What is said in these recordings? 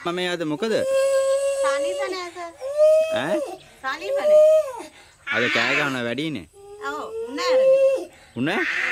මම යාද මොකද? සාලිපනේ අස. ඈ? සාලිපනේ. අද කෑ ගන්න වැඩිනේ. ඔව් උණ අරගෙන. උණ?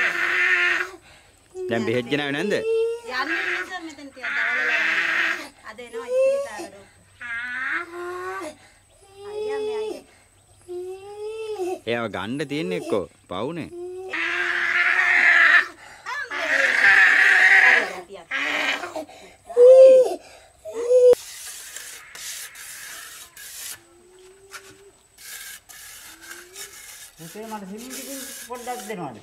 දැන් බෙහෙත් ගෙනාවේ නැන්ද? යන්නේ නිසා මෙතන තියා දවල්ලා. අද එනවා ඉස්පිරිතාලට. අයියා මේ අයියා. එයාව ගන්න තියෙන්නේ එක්කෝ පවුනේ. මුතේ මට හිමින් පොඩ්ඩක් දෙනවද?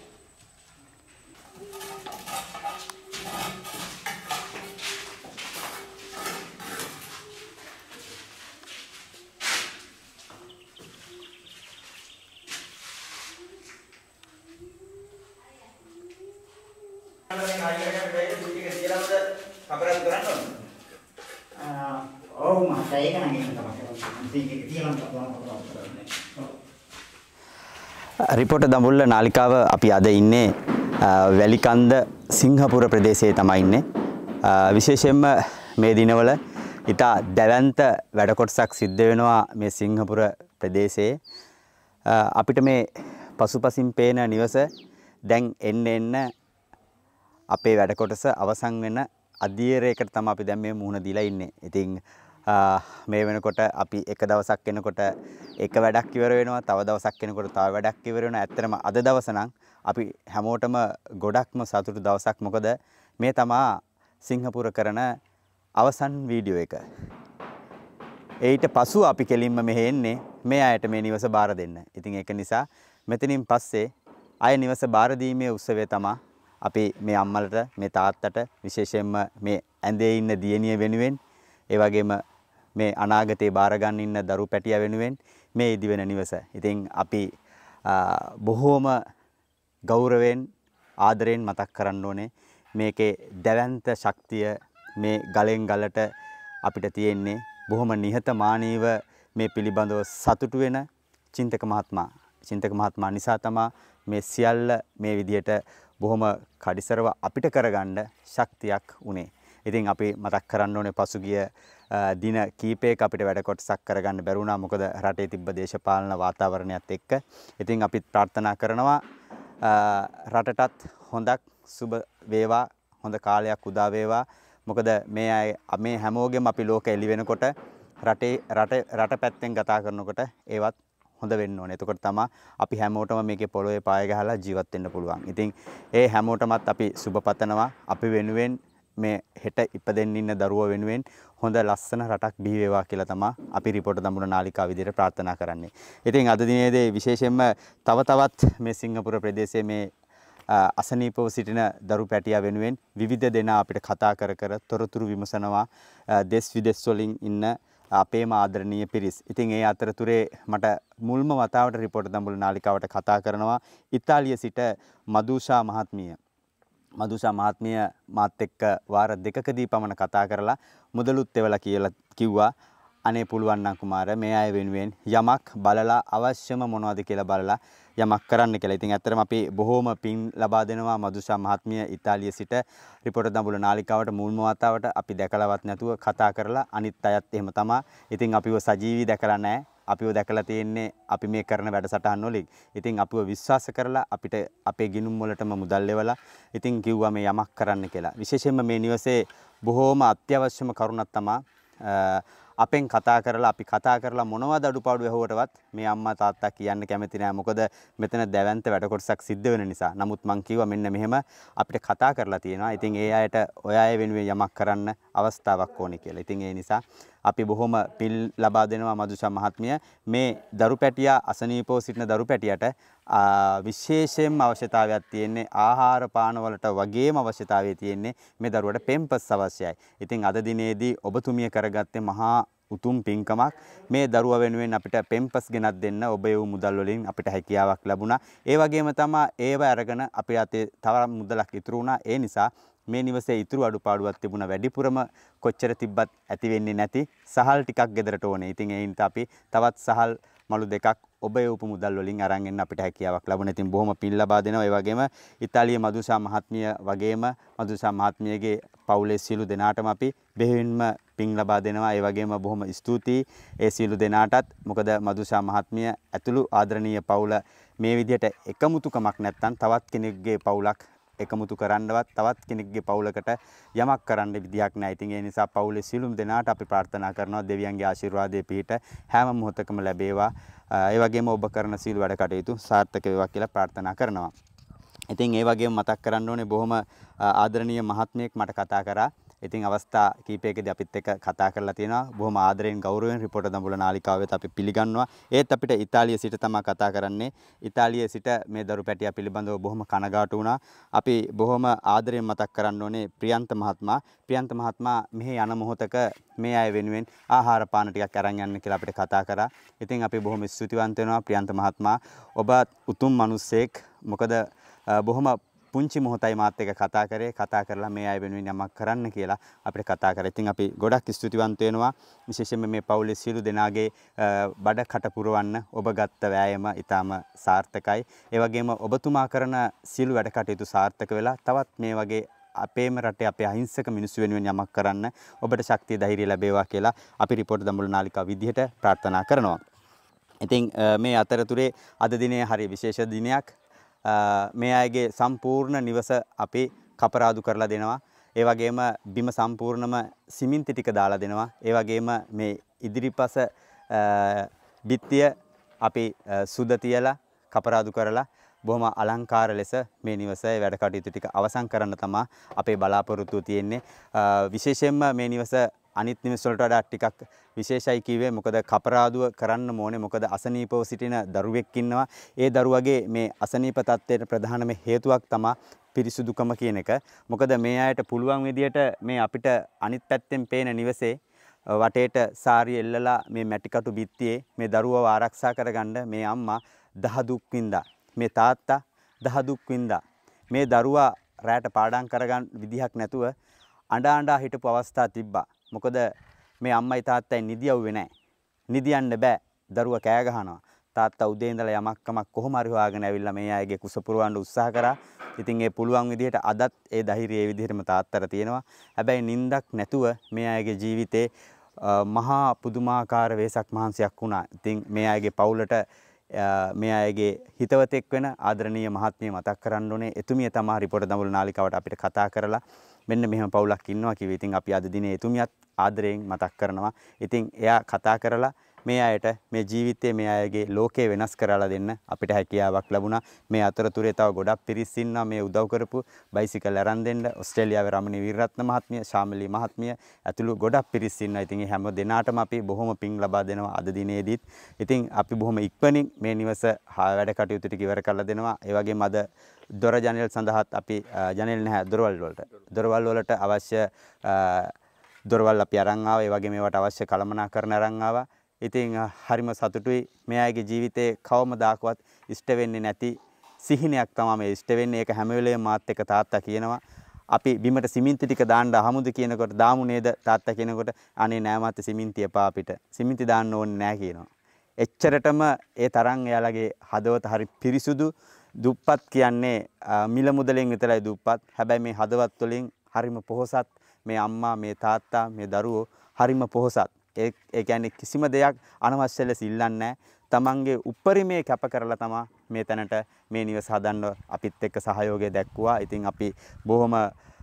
රිපෝටර් දඹුල්ල නාලිකාව අපි අද ඉන්නේ වැලිකන්ද සිංහපුර ප්‍රදේශයේ තමයි ඉන්නේ. විශේෂයෙන්ම මේ දිනවල ඉතා දැවැන්ත වැඩ කොටසක් සිද්ධ වෙනවා මේ සිංහපුර ප්‍රදේශයේ. අපිට මේ පසුපසින් පේන නිවස දැන් එන්න අපේ වැඩ කොටස අවසන් වෙන අධීරයකට තමයි අපි දැන් මේ මුහුණ දීලා ඉන්නේ. ඉතින් මේ වෙනකොට අපි එක දවසක් එනකොට එක වැඩක් ඉවර වෙනවා, තව දවසක් එනකොට තව වැඩක් ඉවර වෙනවා. ඇත්තටම අද දවස නම් අපි හැමෝටම ගොඩක්ම සතුටු දවසක්. මොකද මේ තමයි සිංහපුර කරන අවසන් වීඩියෝ එක. ඊට පසු අපි කෙලින්ම මෙහෙ එන්නේ මේ අයට මේ නිවස බාර දෙන්න. ඉතින් ඒක නිසා මෙතනින් පස්සේ අය නිවස බාර දීමේ උත්සවය තමයි අපි මේ අම්මලට, මේ තාත්තට, විශේෂයෙන්ම මේ ඇඳේ ඉන්න දියණිය වෙනුවෙන්, ඒ වගේම මේ අනාගතේ බාර ගන්න ඉන්න දරු පැටියා වෙනුවෙන් මේ ඉදි වෙන නිවස. ඉතින් අපි බොහෝම ගෞරවයෙන් ආදරයෙන් මතක් කරන්න ඕනේ මේකේ දැවැන්ත ශක්තිය මේ ගලෙන් ගලට අපිට තියෙන්නේ. බොහොම නිහතමානීව මේ පිළිබඳව සතුටු වෙන චින්තක මහත්මයා නිසා තමයි මේ සියල්ල මේ විදියට බොහොම කඩිසරව අපිට කරගන්න ශක්තියක් උනේ. ඉතින් අපි මතක් කරන්න ඕනේ පසුගිය දින කීපයක අපිට වැඩ කොටසක් කරගන්න බැරුණා. මොකද රටේ තිබ්බ දේශපාලන වාතාවරණයත් එක්ක. ඉතින් අපි ප්‍රාර්ථනා කරනවා රටටත් හොඳක් සුබ වේවා, හොඳ කාලයක් උදා වේවා. මොකද මේ හැමෝගෙම අපි ලෝක එළි වෙනකොට රට පැත්තෙන් කතා කරනකොට ඒවත් හොඳ වෙන්න ඕනේ. එතකොට තමයි අපි හැමෝටම මේකේ පොළොවේ පාය ගහලා ජීවත් වෙන්න පුළුවන්. ඉතින් ඒ හැමෝටමත් අපි සුබ පතනවා. අපි වෙනුවෙන් මේ හෙට ඉපදෙන්න ඉන්න දරුවෝ වෙනුවෙන් හොඳ ලස්සන රටක් බිහි වේවා කියලා තමයි අපි රිපෝටර් දඹුල්ල නාලිකාව විදිහට ප්‍රාර්ථනා කරන්නේ. ඉතින් අද දිනේදී විශේෂයෙන්ම තවත් මේ සිංහපුර ප්‍රදේශයේ මේ අසනීපව සිටින දරු පැටියා වෙනුවෙන් විවිධ දෙනා අපිට කතා කර තොරතුරු විමසනවා. දෙස් විදෙස් වලින් ඉන්න අපේම ආදරණීය පිරිස්. ඉතින් ඒ අතරතුරේ මට මුල්ම වතාවට රිපෝටර් දඹුල්ල නාලිකාවට කතා කරනවා ඉතාලිය සිට මදුෂා මහත්මිය. මදුෂා මහත්මිය මාත් එක්ක වාර දෙකකදී පමණ කතා කරලා මුදලුත් එවලා කියලා කිව්වා අනේ පුළුවන් නම් කුමාර මේ අය වෙනුවෙන් යමක් බලලා අවශ්‍යම මොනවද කියලා බලලා යමක් කරන්න කියලා. ඉතින් ඇත්තටම අපි බොහෝම පින් ලබා දෙනවා මදුෂා මහත්මිය ඉතාලිය සිට රිපෝටර් දඹුල්ල නාලිකාවට මුල්ම වතාවට අපි දැකලවත් නැතුව කතා කරලා අනිත් අයත් එහෙම තමයි. ඉතින් අපිව සජීවී දැකලා නැහැ. අපිව දැකලා තියෙන්නේ අපි මේ කරන වැඩසටහන් වලින්. ඉතින් අපිව විශ්වාස කරලා අපිට අපේ ගිණුම් වලටම මුදල් ලැබලා ඉතින් කිව්වා මේ යමක් කරන්න කියලා. විශේෂයෙන්ම මේ නිවසේ බොහෝම අත්‍යවශ්‍යම කරුණක් තමයි අපෙන් අපි කතා කරලා මොනවද අඩුපාඩු ඇහුවටවත් මේ අම්මා තාත්තා කියන්න කැමති නෑ. මොකද මෙතන දැවැන්ත වැඩ කොටසක් සිද්ධ වෙන නිසා. නමුත් මං කිව්වා මෙන්න මෙහෙම අපිට කතා කරලා තියෙනවා. ඉතින් ඒ අයට ඔය අය වෙනුවෙන් යමක් කරන්න අවස්ථාවක් ඕනේ කියලා. ඉතින් ඒ නිසා අපි බොහොම පිල් ලබා දෙනවා මදුෂා මහත්මිය. මේ දරු පැටියා අසනීපව සිටින දරු පැටියට විශේෂයෙන්ම අවශ්‍යතාවයක් තියෙන්නේ ආහාර පාන වලට වගේම අවශ්‍යතාවය තියෙන්නේ මේ දරුවට පෙම්පස් අවශ්‍යයි. ඉතින් අද දිනේදී ඔබතුමිය කරගත්තේ මහා උතුම් පින්කමක්. මේ දරුවා වෙනුවෙන් අපිට පෙම්පස් ගෙනත් දෙන්න ඔබ ඒ මුදල් වලින් අපිට හැකියාවක් ලැබුණා. ඒ වගේම තමයි ඒව අරගෙන අපේ අතේ තව මුදලක් ඉතුරු වුණා. ඒ නිසා මේ නිවසේ ඉතුරු අඩුපාඩුවක් තිබුණා. වැඩිපුරම කොච්චර තිබ්බත් ඇති වෙන්නේ නැති සහල් ටිකක් ගෙදරට ඕනේ. ඉතින් ඒ හින්දා අපි තවත් සහල් මලු දෙකක් ඔබ ඒ උපමුදල් වලින් අරන් එන්න අපිට හැකියාවක් ලැබුණා. ඉතින් බොහොම පින් ලබා දෙනවා. ඒ වගේම ඉතාලියේ මදුෂා මහත්මිය වගේම මදුෂා මහත්මියගේ පවුලේ සියලු දෙනාටම අපි බෙහෙවින්ම පිං ලබා දෙනවා. ඒ වගේම බොහොම ස්තුතියි ඒ සියලු දෙනාටත්. මොකද මදුෂා මහත්මිය ඇතුළු ආදරණීය පවුල මේ විදිහට එකමුතුකමක් නැත්තම් තවත් කෙනෙකුගේ පවුලක් එකමුතු කරන්නවත් තවත් කෙනෙක්ගේ පවුලකට යමක් කරන්න විදියක් නැහැ. ඉතින් ඒ නිසා පවුලේ සියලුම දෙනාට අපි ප්‍රාර්ථනා කරනවා දෙවියන්ගේ ආශිර්වාදයේ පිහිට හැම මොහොතකම ලැබේවා. ඒ වගේම ඔබ කරන සියලු වැඩ කටයුතු සාර්ථක වේවා කියලා ප්‍රාර්ථනා කරනවා. ඉතින් ඒ වගේම මතක් කරන්න ඕනේ බොහොම ආදරණීය මහත්මියෙක් මට කතා කරා. ඉතින් අවස්ථා කීපයකදී අපිත් එක්ක කතා කරලා තියෙනවා. බොහොම ආදරයෙන් ගෞරවයෙන් රිපෝටර් දඹුල්ල නාලිකාව වෙත අපි පිළිගන්නවා. ඒත් අපිට ඉතාලිය සිට තමයි කතා කරන්නේ. ඉතාලිය සිට මේ දරු පැටියා පිළිබඳව බොහොම කනගාටු වුණා. අපි බොහොම ආදරයෙන් මතක් කරන්න ඕනේ ප්‍රියන්ත මහත්මයා. ප්‍රියන්ත මහත්මයා මෙහි යන මොහොතක මේ අය වෙනුවෙන් ආහාර පාන ටිකක් අරන් යන්න කියලා අපිට කතා කරා. ඉතින් අපි බොහොම ස්තුතිවන්ත වෙනවා ප්‍රියන්ත මහත්මයා. ඔබ උතුම් මිනිසෙක්. මොකද බොහොම පුංචි මොහොතයි මාත් එක්ක කතා කරලා මේ අය වෙනුවෙන් යමක් කරන්න කියලා අපිට කතා කරා. ඉතින් අපි ගොඩක් ස්තුතිවන්ත වෙනවා. විශේෂයෙන්ම මේ පවුලේ සියලු දෙනාගේ බඩ කට පුරවන්න ඔබ ගත්ත වෑයම ඊටාම සාර්ථකයි. ඒ වගේම ඔබතුමා කරන සියලු වැඩ කටයුතු සාර්ථක වෙලා තවත් මේ වගේ අපේම රටේ අපේ අහිංසක මිනිස්සු වෙනුවෙන් යමක් කරන්න ඔබට ශක්තිය ධෛර්යය ලැබේවා කියලා අපි රිපෝටර් දඹුල්ල නාලිකාව විදිහට ප්‍රාර්ථනා කරනවා. ඉතින් මේ අතරතුරේ අද දිනේ හරි විශේෂ දිනයක්. මේ අයගේ සම්පූර්ණ නිවස අපි කපරාදු කරලා දෙනවා. ඒ වගේම බිම සම්පූර්ණම සිමෙන්ති ටික දාලා දෙනවා. ඒ වගේම මේ ඉදිරිපස බිත්තිය අපි සුද තියලා කපරාදු කරලා බොහොම අලංකාර ලෙස මේ නිවසේ වැඩ කටයුතු ටික අවසන් කරන්න තමයි අපේ බලාපොරොත්තුව තියෙන්නේ. විශේෂයෙන්ම මේ නිවස අනිත් නිවස් වලට වඩා ටිකක් විශේෂයි කිව්වේ මොකද කපරාදුව කරන්න ඕනේ. මොකද අසනීපව සිටින දරුවෙක් ඉන්නවා. ඒ දරුවගේ මේ අසනීප තත්ත්වයට ප්‍රධානම හේතුවක් තමයි පිරිසුදුකම කියන එක. මොකද මේ අයට පුළුවන් විදියට මේ අපිට අනිත් පැත්තෙන් පේන නිවසේ වටේට සාරිය එල්ලලා මේ මැටිකටු බිත්තියේ මේ දරුවව ආරක්ෂා කරගන්න මේ අම්මා දහ දුක් විඳා. මේ තාත්තා දහ දුක් විඳා. මේ දරුවා රැට පාඩම් කරගන්න විදිහක් නැතුව අඬා හිටපු අවස්ථා තිබ්බා. මොකද මේ අම්මයි තාත්තයි නිදියව්වේ නැහැ. නිදියන්න බෑ. දරුවා කෑ ගහනවා. තාත්තා උදේ ඉඳලා යමක් කොහොම හරි හොයාගෙන ඇවිල්ලා මේ අයගේ කුස පුරවන්න උත්සාහ කරා. ඉතින් ඒ පුළුවන් විදිහට අදත් ඒ ධෛර්යය ඒ විදිහටම තාත්තට තියෙනවා. හැබැයි නිින්දක් නැතුව මේ අයගේ ජීවිතේ මහා පුදුමාකාර වෙසක් මහන්සියක් වුණා. ඉතින් මේ අයගේ පවුලට මේ අයගේ හිතවතෙක් වෙන ආදරණීය මහත්මිය මතක් කරන්න ඕනේ. එතුමිය තමයි රිපෝටර් දඹුල්ල නාලිකාවට අපිට කතා කරලා මෙන්න මෙහෙම පවුලක් ඉන්නවා කිව්වේ. ඉතින් අපි අද දිනේ එතුමියත් ආදරයෙන් මතක් කරනවා. ඉතින් එයා කතා කරලා මේ අයට මේ ජීවිතයේ මේ අයගේ ලෝකය වෙනස් කරලා දෙන්න අපිට හැකියාවක් ලැබුණා. මේ අතරතුරේ තව ගොඩක් පිරිස් ඉන්නවා මේ උදව් කරපු බයිසිකල් අරන් දෙන්න. ඕස්ට්‍රේලියාවේ රමණී වීරරත්න මහත්මිය, ශාමලී මහත්මිය ඇතුළු ගොඩක් පිරිස් ඉන්නවා. ඉතින් හැම දිනාටම අපි බොහොම පිං ලබා දෙනවා අද දිනේදීත්. ඉතින් අපි බොහොම ඉක්මනින් මේ නිවස වැඩ කටයුතු ටික ඉවර කරලා දෙනවා. ඒ වගේම අද දොර ජනෙල් සඳහාත් අපි ජනෙල් නැහැ දොරවල් වලට අවශ්‍ය දොරවල් අපි අරන් ආවා. ඒ වගේ මේවට අවශ්‍ය කළමනාකරණ අරන් ආවා. ඉතින් හරිම සතුටුයි. මේ අයගේ ජීවිතේ කවමදාකවත් ඉෂ්ට වෙන්නේ නැති සිහිනයක් තමයි මේ ඉෂ්ට වෙන්නේ. ඒක හැම වෙලේම මාත් එක්ක තාත්තා කියනවා. අපි බිමට සිමෙන්ති ටික දාන්න අහමුද කියනකොට දාමු නේද තාත්තා කියනකොට අනේ නෑ මාත් සිමෙන්ති එපා අපිට. සිමෙන්ති දාන්න ඕනේ නෑ කියනවා. එච්චරටම ඒ තරම් එයාලගේ හදවත හරි පිරිසුදු. දුප්පත් කියන්නේ මිල මුදලෙන් විතරයි දුප්පත්. හැබැයි මේ හදවත් වලින් හරිම පොහොසත් මේ අම්මා මේ තාත්තා මේ දරුවෝ හරිම පොහොසත්. ඒ කියන්නේ කිසිම දෙයක් අනවශ්‍ය ලෙස ඉල්ලන්නේ නැහැ. තමන්ගේ උපරිමයේ කැප කරලා තමයි මේ තැනට මේ නිවස හදන්න අපිත් එක්ක සහයෝගය දැක්වුවා. ඉතින් අපි බොහොම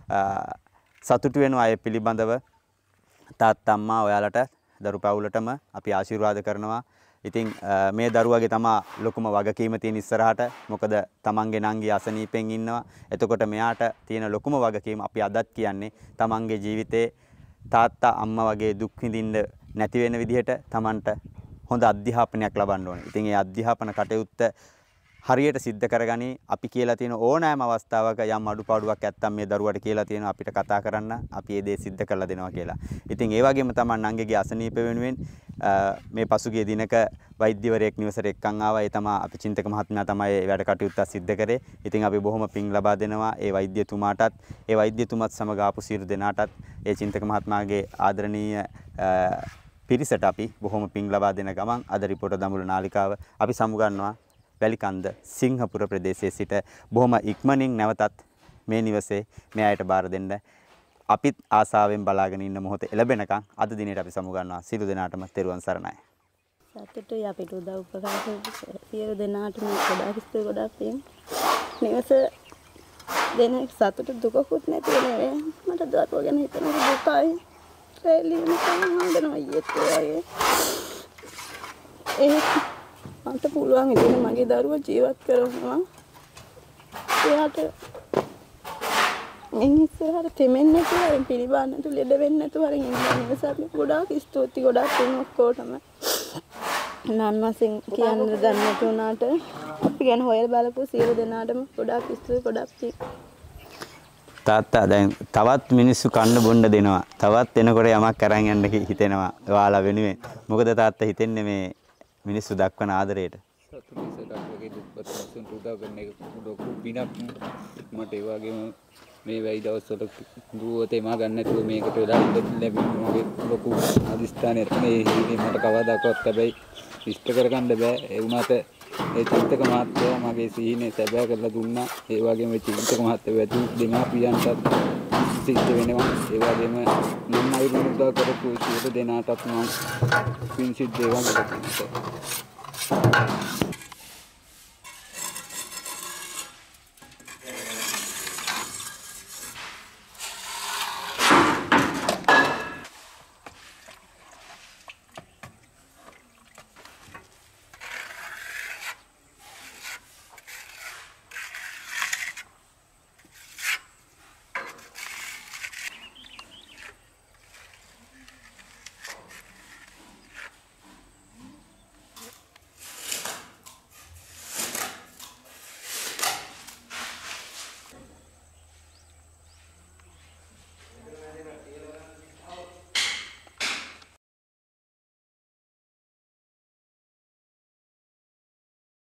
සතුටු වෙනවා අය පිළිබඳව. තාත්තා අම්මා ඔයාලට දරු පවුලටම අපි ආශිර්වාද කරනවා. ඉතින් මේ දරුවගේ තමා ලොකුම වගකීම තියෙන ඉස්සරහට. මොකද තමන්ගේ නංගි අසනීපෙන් ඉන්නවා. එතකොට මෙයාට තියෙන ලොකුම වගකීම අපි අදත් කියන්නේ තමන්ගේ ජීවිතේ තාත්තා අම්මා වගේ දුක් විඳින්න නැති වෙන විදිහට තමන්ට හොඳ අධ්‍යාපනයක් ලබන්න ඕනේ. ඉතින් ඒ අධ්‍යාපන කටයුත්ත හරියට සිද්ධ කරගනි. අපි කියලා තියෙන ඕනෑම අවස්ථාවක යම් අඩුපාඩුවක් නැත්තම් මේ දරුවට කියලා තියෙනවා අපිට කතා කරන්න. අපි ඒ දේ සිද්ධ කරලා දෙනවා කියලා. ඉතින් ඒ වගේම තමයි නංගිගේ අසනීප වෙනුවෙන් මේ පසුගිය දිනක වෛද්‍යවරයෙක් නිවසට එක්කන් ආවා. ඒ තමයි අපි චින්තක මහත්මයා තමයි වැඩ කටයුත්ත සිද්ධ කරේ. ඉතින් අපි බොහොම පිං ලබා දෙනවා ඒ වෛද්‍යතුමාටත් ඒ වෛද්‍යතුමත් සමග ආපු සියලු දෙනාටත් ඒ චින්තක මහත්මයාගේ ආදරණීය පිරිසට අපි බොහොම පිං ලබා දෙන ගමන් අද රිපෝටර් දඹුල්ල නාලිකාව අපි සමුගන්නවා වැලිකන්ද සිංහපුර ප්‍රදේශයේ සිට බොහොම ඉක්මනින් නැවතත් මේ නිවසේ මේ අයට බාර දෙන්න අපිත් ආසාවෙන් බලාගෙන ඉන්න මොහොත එළබෙනකන් අද දිනේට අපි සමු ගන්නවා. සියලු දෙනාටම තෙරුවන් සරණයි. සතුටුයි අපිට උදව් උපකාර කරපු සියලු දෙනාටම ගොඩාක් ස්තුති ගොඩාක් පින්. නිවස දෙන සතුට දුකකුත් නැති නෙවෙයි. මට දරුවෝ ගැන හිතනකොට දුකයි. රැලියම සමහරනවා ඊයේත් වගේ. මට පුළුවන් ඉතින් මගේ දරුවා ජීවත් කරනවා. එයාට මින් ඉස්සරහට තෙමෙන්නේ නැතුව පිළිබාන්න නැතුව ලෙඩ වෙන්නේ නැතුව හරින් ඉන්න නිසා අපි ගොඩාක් ස්තුති ගොඩාක් පින් ඔක්කොටම. නම් වශයෙන් කියන්න දන්නේ නැති වුණාට අපි ගැන හොයලා බලපු සියලු දෙනාටම ගොඩාක් ස්තුති ගොඩාක් පින්. තාත්තා දැන් තවත් මිනිස්සු කන්න බොන්න දෙනවා. තවත් එනකොට යමක් අරන් යන්න හිතෙනවා. ඔයාලා වෙනුවෙන්. මොකද තාත්තා හිතන්නේ මේ මිනිස්සු දක්වන ආදරයට? සතුටින් වගේ දුප්පත් මිනිස්සුන්ට උදව් කරන එක ලොකු පිනක්. මට ඒ වගේම මේ වැයි දවස්වල දුවත එමා ගන්න නැතුව මේකට වෙලා ඉඳ ලැබෙන්නේ මගේ ලොකු අදිස්ථානයක් නේ. මට කවදාකවත් හැබැයි ඉෂ්ට කරගන්න බෑ. ඒ වුණාට ඒ චිත්තක මහත්තයා මගේ සීනේ සැබෑ කරලා දුන්නා. ඒ වගේම චිත්තක මහත්තයා වැදු දෙමාපියන්ටත් සිද්ධ වෙනවා. ඒ වගේම මම අයින් උදව් කරපු සියලු දෙනාටත් මම පින් සිද්ධ වේවා කියලා කියනවා.